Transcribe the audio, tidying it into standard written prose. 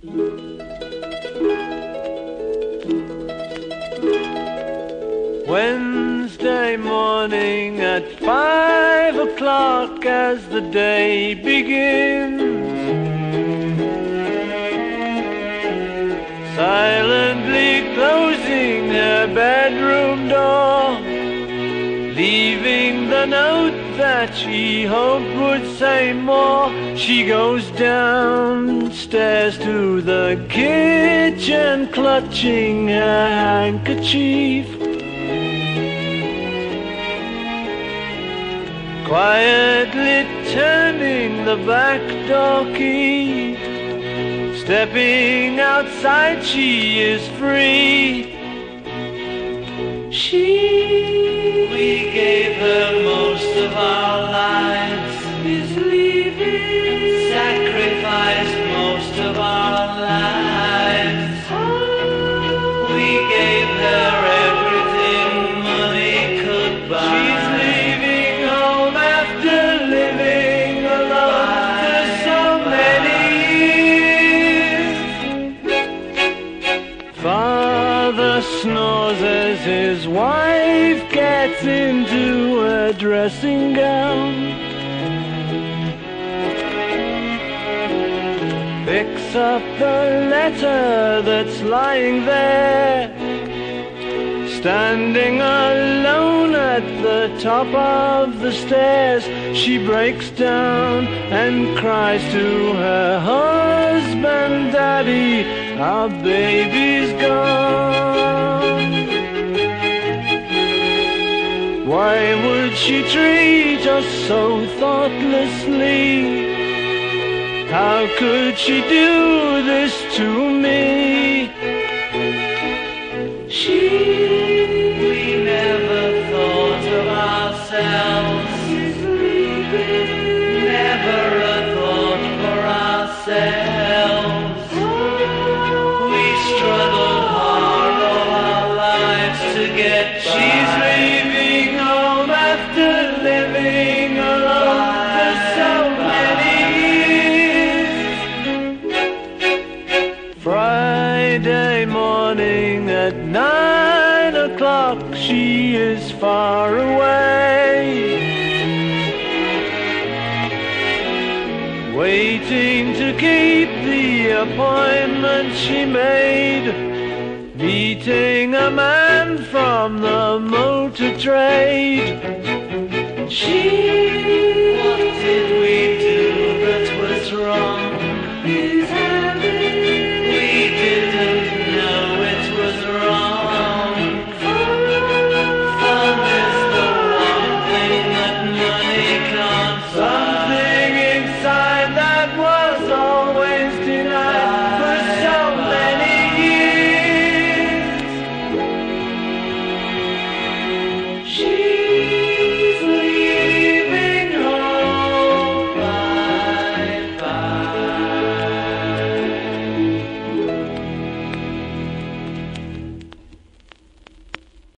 Wednesday morning at 5 o'clock as the day begins, silently closing her bedroom door, leaving the note that she hoped would say more. She goes downstairs to the kitchen, clutching her handkerchief, quietly turning the back door key. Stepping outside, she is free. We gave her most of our lives, is leaving, sacrificed most of our lives. We gave her everything money could buy. She's leaving home after living alone for so many years. Father snores as his wife gets into her dressing gown, picks up the letter that's lying there. Standing alone at the top of the stairs, she breaks down and cries to her husband, "Daddy, our baby's gone." Why would she treat us so thoughtlessly? How could she do this to me? We never thought of ourselves, never a thought for ourselves. We struggled hard all our lives to get. She's leaving home after living alone for so many years. Friday morning at 9 o'clock, she is far away, waiting to keep the appointment she made, meeting a man from the motor trade. What did we